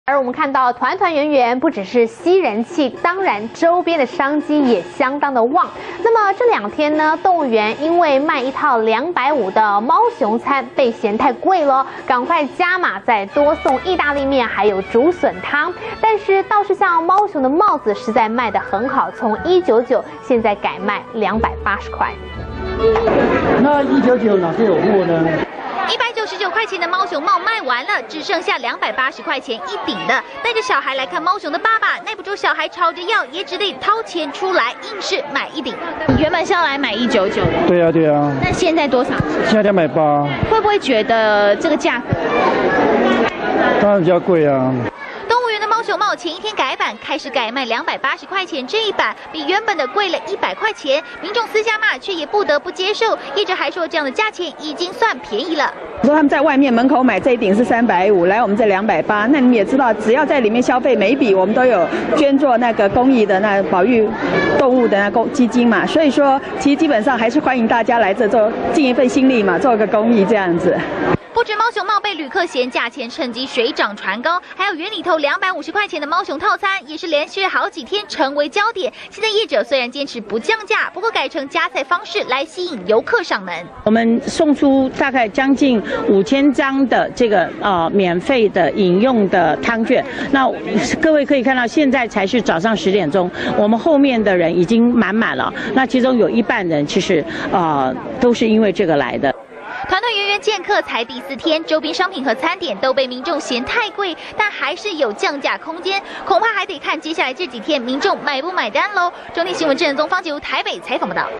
而我们看到团团圆圆不只是吸人气，当然周边的商机也相当的旺。那么这2天呢，动物园因为卖一套250的猫熊餐被嫌太贵了，赶快加码再多送意大利面还有竹笋汤。但是倒是像猫熊的帽子实在卖得很好，从199现在改卖280块。 那199哪些有货呢 ？199块钱的猫熊帽卖完了，只剩下280块钱一顶的。带着小孩来看猫熊的爸爸，耐不住小孩吵着要，也只得掏钱出来，硬是买一顶。 你原本是要来买199的， 对啊。 那现在多少？ 现在280。 会不会觉得这个价格？ 当然比较贵啊。 动物园的猫熊帽前一天改版，开始改卖280块钱这一版，比原本的贵了100块钱。民众私下骂，却也不得不接受。业者还说，这样的价钱已经算便宜了。 说他们在外面门口买这一顶是350，来我们这280。那你们也知道，只要在里面消费，每一笔我们都有捐做那个公益的那保育动物的那基金嘛。所以说，其实基本上还是欢迎大家来这做尽一份心力嘛，做个公益这样子。 不止猫熊帽被旅客嫌价钱趁机水涨船高，还有园里头250块钱的猫熊套餐，也是连续好几天成为焦点。现在业者虽然坚持不降价，不过改成加菜方式来吸引游客上门。 我们送出大概将近5000张的这个免费的饮用的汤券。那各位可以看到，现在才是早上10点钟，我们后面的人已经满了。那其中有一半人其实都是因为这个来的。 团团圆圆见客才第4天，周边商品和餐点都被民众嫌太贵，但还是有降价空间，恐怕还得看接下来这几天民众买不买单喽。中天新闻郑宗方节台北采访报道。